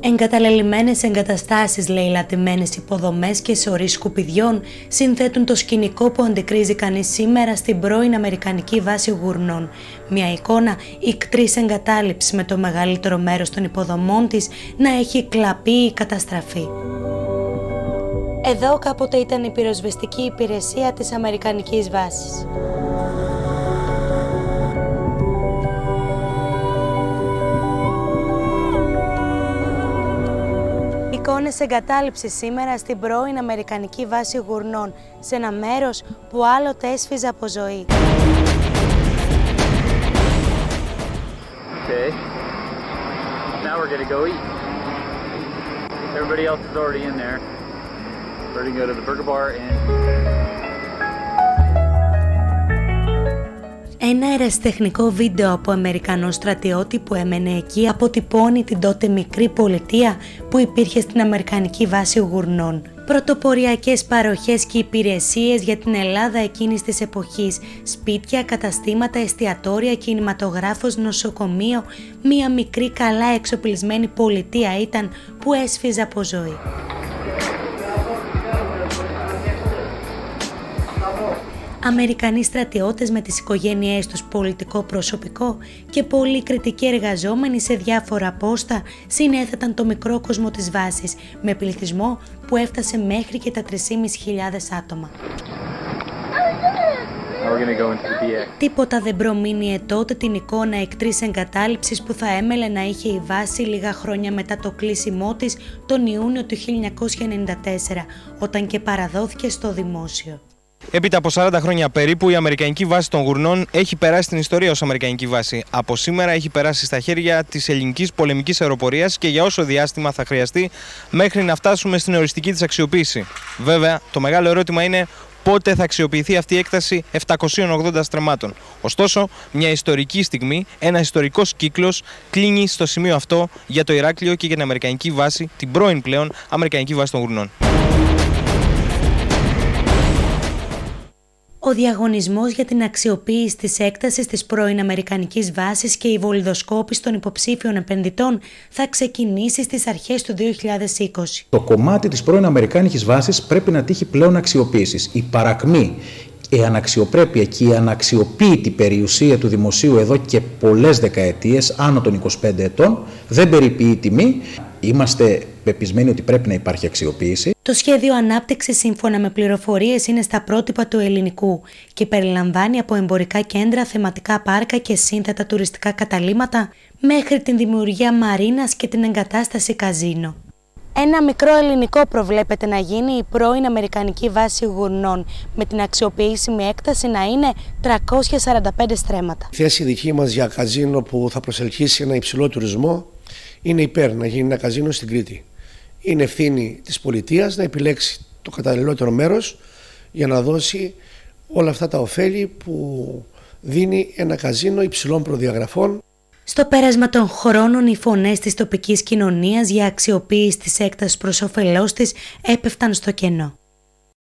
Εγκαταλελειμμένες εγκαταστάσεις, λαιλατημένες υποδομές και σωροί σκουπιδιών συνθέτουν το σκηνικό που αντικρίζει κανείς σήμερα στην πρώην Αμερικανική βάση Γουρνών. Μια εικόνα ικτρής εγκατάλειψης με το μεγαλύτερο μέρος των υποδομών της να έχει κλαπεί ή καταστραφεί. Εδώ κάποτε ήταν η πυροσβεστική υπηρεσία της Αμερικανικής βάσης. Εικόνες εγκατάλειψης σήμερα στην πρώην Αμερικανική βάση Γουρνών, σε ένα μέρος που άλλοτε έσφιζε από ζωή. Okay. Now we're gonna go eat. Everybody else is already in there. We're gonna go to the burger bar and... Ένα ερασιτεχνικό βίντεο από Αμερικανό στρατιώτη που έμενε εκεί αποτυπώνει την τότε μικρή πολιτεία που υπήρχε στην Αμερικανική βάση Γουρνών. Πρωτοποριακές παροχές και υπηρεσίες για την Ελλάδα εκείνης της εποχής, σπίτια, καταστήματα, εστιατόρια, κινηματογράφος, νοσοκομείο, μία μικρή καλά εξοπλισμένη πολιτεία ήταν που έσφιζε από ζωή. Αμερικανοί στρατιώτες με τις οικογένειές τους, πολιτικό προσωπικό και πολλοί κριτικοί εργαζόμενοι σε διάφορα πόστα συνέθεταν το μικρό κόσμο της βάσης με πληθυσμό που έφτασε μέχρι και τα 3.500 άτομα. Τίποτα δεν προμήνυε τότε την εικόνα εκτρής εγκατάλειψης που θα έμελε να είχε η βάση λίγα χρόνια μετά το κλείσιμό της τον Ιούνιο του 1994, όταν και παραδόθηκε στο δημόσιο. Έπειτα από 40 χρόνια περίπου, η Αμερικανική βάση των Γουρνών έχει περάσει στην ιστορία ως Αμερικανική βάση. Από σήμερα έχει περάσει στα χέρια της ελληνικής πολεμικής αεροπορίας και για όσο διάστημα θα χρειαστεί μέχρι να φτάσουμε στην οριστική της αξιοποίηση. Βέβαια, το μεγάλο ερώτημα είναι πότε θα αξιοποιηθεί αυτή η έκταση 780 στρεμμάτων. Ωστόσο, μια ιστορική στιγμή, ένας ιστορικός κύκλος κλείνει στο σημείο αυτό για το Ηράκλειο και για την Αμερικανική βάση, την πρώην πλέον Αμερικανική βάση των Γουρνών. Ο διαγωνισμός για την αξιοποίηση της έκτασης της πρώην Αμερικανικής βάσης και η βολιδοσκόπηση των υποψήφιων επενδυτών θα ξεκινήσει στις αρχές του 2020. Το κομμάτι της πρώην Αμερικανικής βάσης πρέπει να τύχει πλέον αξιοποίησης. Η παρακμή, η αναξιοπρέπεια και η αναξιοποίητη περιουσία του δημοσίου εδώ και πολλές δεκαετίες, άνω των 25 ετών, δεν περιποιεί τιμή. Είμαστε πεπισμένοι ότι πρέπει να υπάρχει αξιοποίηση. Το σχέδιο ανάπτυξης, σύμφωνα με πληροφορίες, είναι στα πρότυπα του ελληνικού και περιλαμβάνει από εμπορικά κέντρα, θεματικά πάρκα και σύνθετα τουριστικά καταλύματα μέχρι την δημιουργία μαρίνας και την εγκατάσταση καζίνο. Ένα μικρό ελληνικό προβλέπεται να γίνει η πρώην Αμερικανική βάση Γουρνών, με την αξιοποιήσιμη έκταση να είναι 345 στρέμματα. Η θέση δική μας για καζίνο που θα προσελκύσει ένα υψηλό τουρισμό είναι υπέρ να γίνει ένα καζίνο στην Κρήτη. Είναι ευθύνη της πολιτείας να επιλέξει το καταλληλότερο μέρος για να δώσει όλα αυτά τα ωφέλη που δίνει ένα καζίνο υψηλών προδιαγραφών. Στο πέρασμα των χρόνων, οι φωνές της τοπικής κοινωνίας για αξιοποίηση της έκτασης προς όφελός της έπεφταν στο κενό.